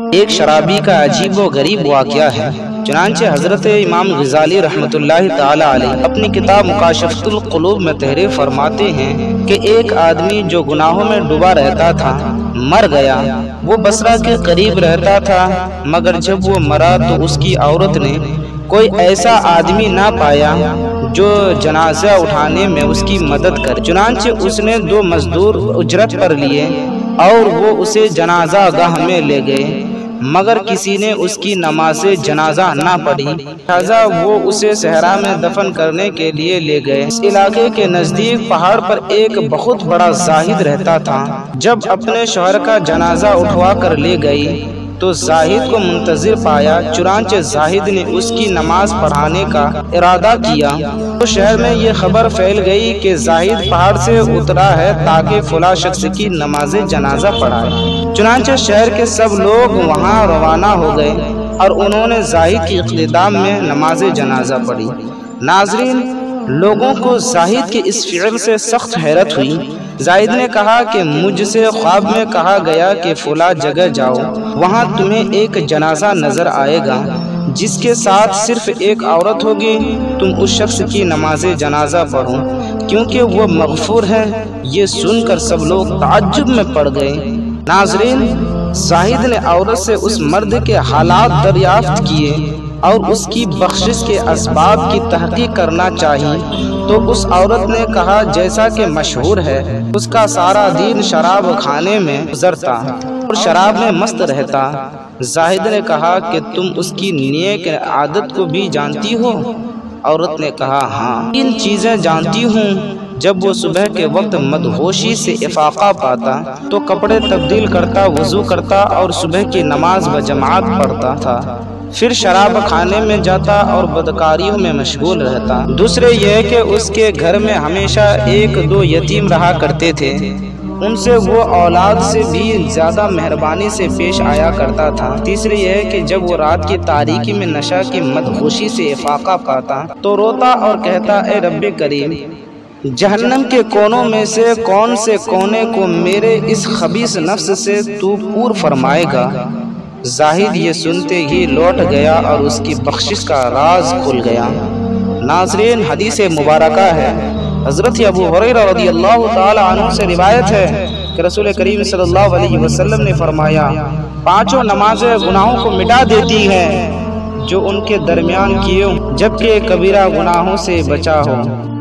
ایک شرابی کا عجیب و غریب واقعہ ہے۔ چنانچہ حضرت امام غزالی رحمۃ اللہ تعالی علیہ اپنی کتاب مکاشفۃ القلوب میں تحریر فرماتے ہیں کہ ایک آدمی جو گناہوں میں ڈوبا رہتا تھا مر گیا۔ وہ بصرہ کے قریب رہتا تھا، مگر جب وہ مرا تو اس کی عورت نے کوئی ایسا آدمی نہ پایا جو جنازہ اٹھانے میں اس کی مدد کرے۔ چنانچہ اس نے 2 مزدور اجرت پر لیے اور وہ اسے جنازہ گاہ میں لے گئے، مگر کسی نے اس کی نماز جنازہ نہ پڑھی، لہذا وہ اسے صحرا میں دفن کرنے کے لیے لے گئے۔ اس علاقے کے نزدیک پہاڑ پر ایک بہت بڑا زاہد رہتا تھا۔ جب اپنے شوہر کا جنازہ اٹھوا کر لے گئی تو زاہد کو منتظر پایا، چنانچہ زاہد نے اس کی نماز پڑھانے کا ارادہ کیا تو شہر میں یہ خبر پھیل گئی کہ زاہد پہاڑ سے اترا ہے تاکہ فلاں شخص کی نماز جنازہ پڑھائے۔ چنانچہ شہر کے سب لوگ وہاں روانہ ہو گئے اور انہوں نے زاہد کی اقتدام میں نماز جنازہ پڑھی۔ ناظرین، لوگوں کو زاہد کے اس فعل سے سخت حیرت ہوئی۔ زاہد نے کہا کہ مجھ سے خواب میں کہا گیا کہ فلاں جگہ جاؤ، وہاں تمہیں ایک جنازہ نظر آئے گا جس کے ساتھ صرف ایک عورت ہوگی، تم اس شخص کی نماز جنازہ پڑھو کیونکہ وہ مغفور ہے۔ یہ سن کر سب لوگ تعجب میں پڑ گئے۔ ناظرین، زاہد نے عورت سے اس مرد کے حالات دریافت کیے اور اس کی بخشش کے اسباب کی تحقیق کرنا چاہی تو اس عورت نے کہا جیسا کہ مشہور ہے اس کا سارا دن شراب کھانے میں گزرتا اور شراب میں مست رہتا۔ زاہد نے کہا کہ تم اس کی نیک عادت کو بھی جانتی ہو؟ عورت نے کہا ہاں، 3 چیزیں جانتی ہوں۔ جب وہ صبح کے وقت مدہوشی سے افاقہ پاتا تو کپڑے تبدیل کرتا، وضو کرتا اور صبح کی نماز بجماعت پڑھتا تھا، پھر شراب کھانے میں جاتا اور بدکاریوں میں مشغول رہتا۔ دوسرے یہ کہ اس کے گھر میں ہمیشہ 1-2 یتیم رہا کرتے تھے، ان سے وہ اولاد سے بھی زیادہ مہربانی سے پیش آیا کرتا تھا۔ تیسرے یہ کہ جب وہ رات کی تاریکی میں نشہ کی مدہوشی سے افاقہ پاتا تو روتا اور کہتا اے رب کریم، جہنم کے کونوں میں سے کون سے کونے کو میرے اس خبیث نفس سے تو پور فرمائے گا؟ زاہد یہ سنتے ہی لوٹ گیا اور اس کی بخشش کا راز کھل گیا۔ ناظرین، حدیث مبارکہ ہے، حضرت ابو ہریرہ رضی اللہ تعالی عنہ سے روایت ہے کہ رسول کریم صلی اللہ علیہ وسلم نے فرمایا 5 نمازیں گناہوں کو مٹا دیتی ہیں جو ان کے درمیان کیے، جبکہ کبیرہ گناہوں سے بچا ہو۔